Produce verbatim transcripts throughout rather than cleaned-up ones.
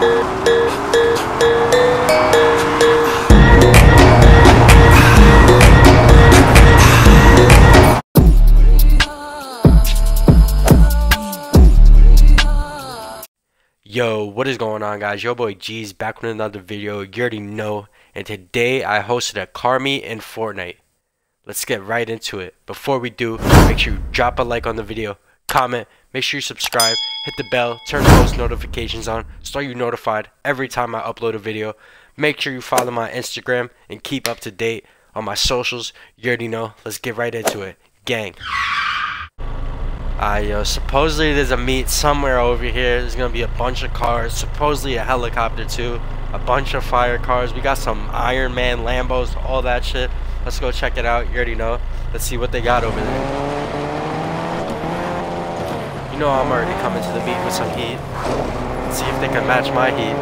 Yo, what is going on, guys? Your boy G's back with another video. You already know. And today I hosted a car meet in Fortnite. Let's get right into it. Before we do, make sure you drop a like on the video, comment, make sure you subscribe, hit the bell, turn post notifications on so you're notified every time I upload a video. Make sure you follow my Instagram and keep up to date on my socials. You already know. Let's get right into it. Gang. Uh, yo, supposedly there's a meet somewhere over here. There's gonna be a bunch of cars, supposedly a helicopter too, a bunch of fire cars. We got some Iron Man Lambos, all that shit. Let's go check it out. You already know. Let's see what they got over there. You know I'm already coming to the meet with some heat. Let's see if they can match my heat.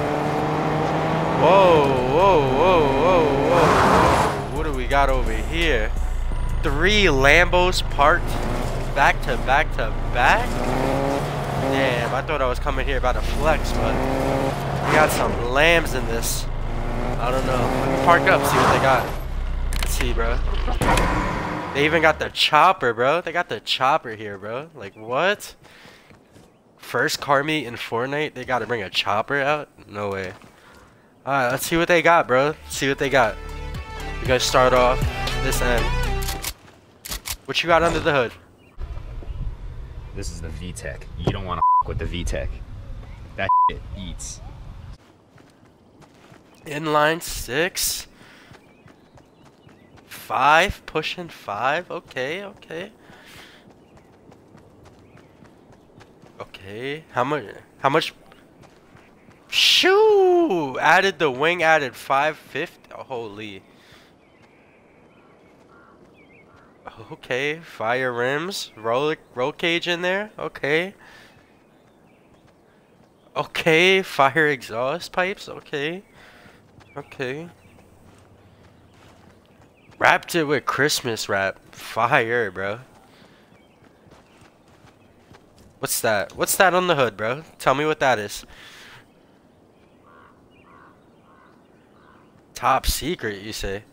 Whoa, whoa, whoa, whoa, whoa. What do we got over here? Three Lambos parked back to back to back. Damn, I thought I was coming here about to flex, but we got some lambs in this. I don't know. Let me park up, see what they got. Let's see, bro. They even got the chopper, bro. They got the chopper here, bro. Like, what? First car meet in Fortnite, they gotta bring a chopper out? No way. Alright, let's see what they got, bro. See what they got. You guys start off this end. What you got under the hood? This is the V TEC. You don't want to f with the V TEC. That shit eats. Inline six. Five, pushing five. Okay, okay. Okay. How much? How much? Shoo! Added the wing. Added five fifty. Oh, holy. Okay, fire rims, roll roll cage in there. Okay. Okay, fire exhaust pipes. Okay. Okay. Wrapped it with Christmas wrap. Fire, bro. What's that? What's that on the hood, bro? Tell me what that is. Top secret, you say?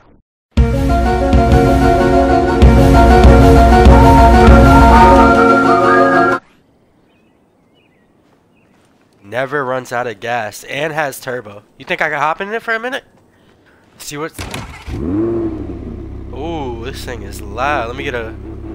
Never runs out of gas and has turbo. You think I can hop in it for a minute? See what? Ooh, this thing is loud. Let me get a.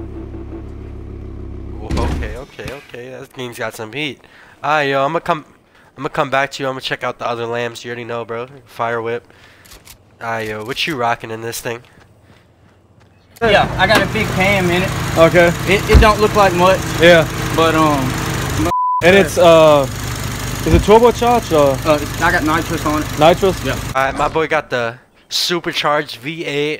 Ooh, okay, okay, okay. That thing's got some heat. Alright, yo, I'm gonna come. I'm gonna come back to you. I'm gonna check out the other lamps. You already know, bro. Fire whip. Alright, yo, what you rocking in this thing? Yeah, I got a big cam in it. Okay. It, it don't look like much. Yeah. But um. And it's uh. Is it turbocharged or? Uh, I got nitrous on it. Nitrous? Yeah. Alright, my boy got the supercharged V eight.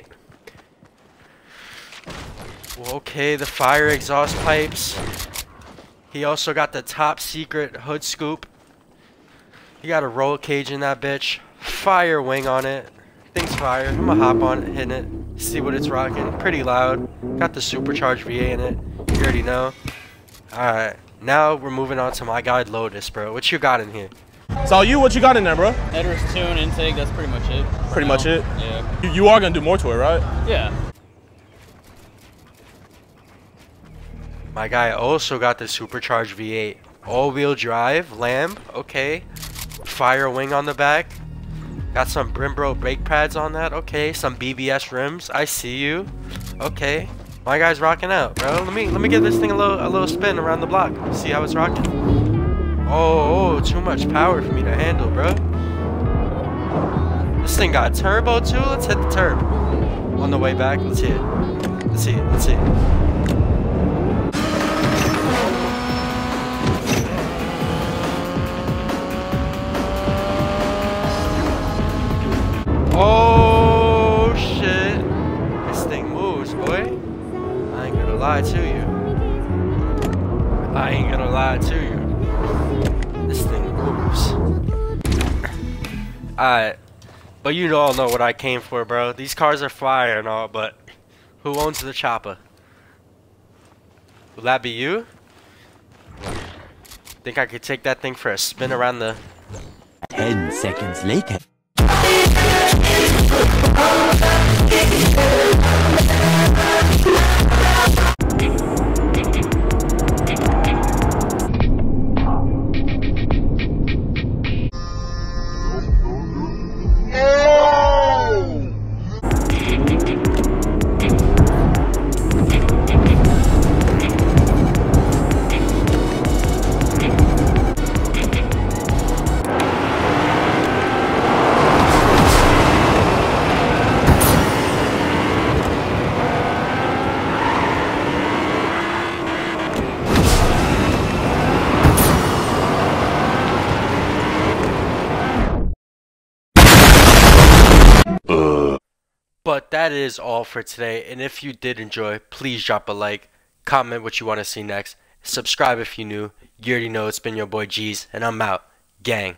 Okay, the fire exhaust pipes. He also got the top secret hood scoop. He got a roll cage in that bitch. Fire wing on it. Thing's fire. I'm gonna hop on it, hitting it. See what it's rocking. Pretty loud. Got the supercharged V eight in it. You already know. Alright. Now we're moving on to my guy Lotus, bro. What you got in here? So you, what you got in there, bro? Headers, tune, intake, that's pretty much it. Pretty much it? Yeah. You, you are going to do more to it, right? Yeah. My guy also got the supercharged V eight. All-wheel drive, lamb, okay. Fire wing on the back. Got some Brimbro brake pads on that, okay. Some B B S rims, I see you. Okay. My guy's rocking out, bro. Let me let me give this thing a little a little spin around the block. See how it's rocking. Oh, oh, too much power for me to handle, bro. This thing got turbo too. Let's hit the turbo. On the way back, let's hit it. Let's see it. Let's see it. Oh shit! This thing moves, boy. I ain't gonna lie to you. I ain't gonna lie to you. This thing moves. Alright. But you all know what I came for, bro. These cars are fire and all, but who owns the chopper? Will that be you? Think I could take that thing for a spin around the Ten seconds later. But that is all for today, and if you did enjoy, please drop a like, comment what you want to see next, subscribe if you're new. You already know it's been your boy G's, and I'm out. Gang.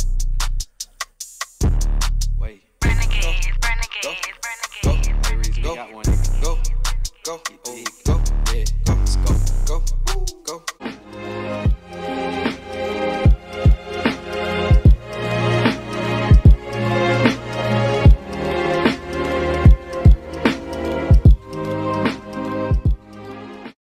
Wait. Renegade, renegade, renegade. Go, go, go, go, go.